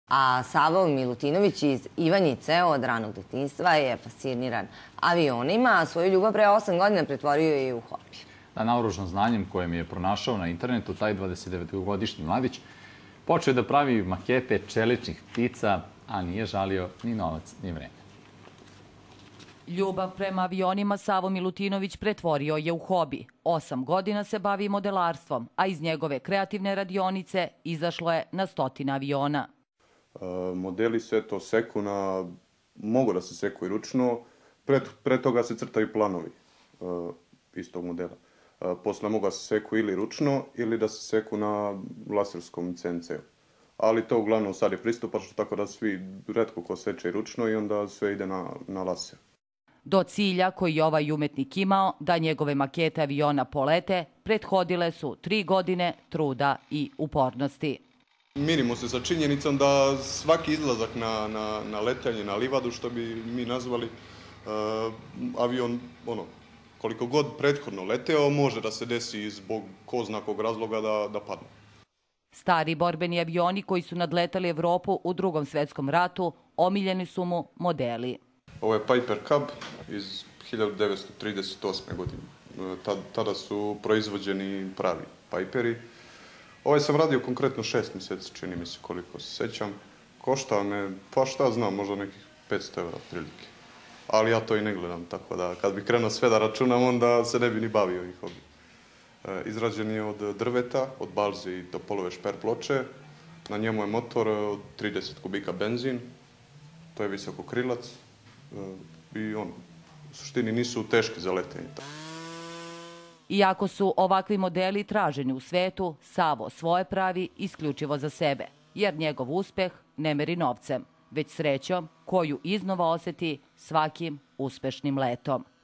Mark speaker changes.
Speaker 1: A Savo Milutinović iz Ivanjice od ranog detinjstva je fasciniran avionima, a svoju ljubav pre 8 godina pretvorio je i u hobi.
Speaker 2: Naoružan znanjem koje mi je pronašao na internetu, taj 29-godišnji mladić počeo je da pravi makete čeličnih ptica, a nije žalio ni novac ni vreme.
Speaker 3: Ljubav prema avionima Savo Milutinović pretvorio je u hobi. 8 godina se bavi modelarstvom, a iz njegove kreativne radionice izašlo je na 100 aviona.
Speaker 4: Modeli se seku mogu da se seku i ručno, pre toga se crtaju planovi istog modela. Posle mogu da se seku ili ručno ili da se seku na laserskom CNC-u. Ali to uglavnom sad je pristupačno, tako da svi retko ko seče i ručno i onda sve ide na laser.
Speaker 3: Do cilja koji je ovaj umetnik imao, da njegove makete aviona polete, prethodile su 3 godine truda i upornosti.
Speaker 4: Mirimo se sa činjenicom da svaki izlazak na letenje, na livadu, što bi mi nazvali, avion, koliko god prethodno leteo, može da se desi zbog ko zna kog razloga da padne.
Speaker 3: Stari borbeni avioni koji su nadletali Evropu u Drugom svetskom ratu omiljeni su mu modeli.
Speaker 4: Ovo je Piper Cub iz 1938. godine. Tada su proizvođeni pravi Piperi. Ovaj sam radio konkretno 6 mjeseci, čini mi se koliko se sećam. Koštao me, pa šta znam, možda nekih 500 € otprilike. Ali ja to i ne gledam, tako da kad bi krenuo sve da računam, onda se ne bi ni bavio ih hobi. Izrađen je od drveta, od balze i topolove šper ploče. Na njemu je motor od 30 kubika benzin. To je visokokrilac. I u suštini nisu teški za letenje.
Speaker 3: Iako su ovakvi modeli traženi u svetu, Savo svoje pravi isključivo za sebe, jer njegov uspeh ne meri novcem, već srećom koju iznova oseti svakim uspešnim letom.